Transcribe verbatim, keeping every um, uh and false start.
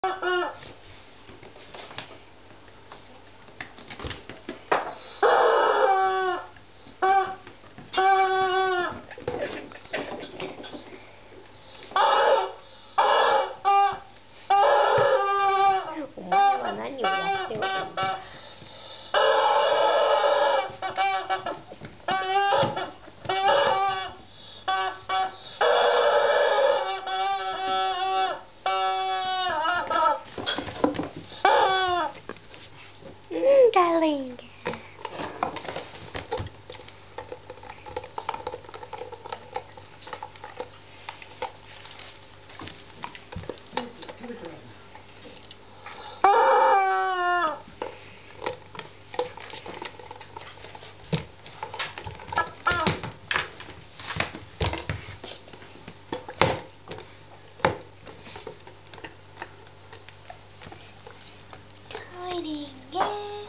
お前は何をやっておるんだ。Darling. Hiding, yeah.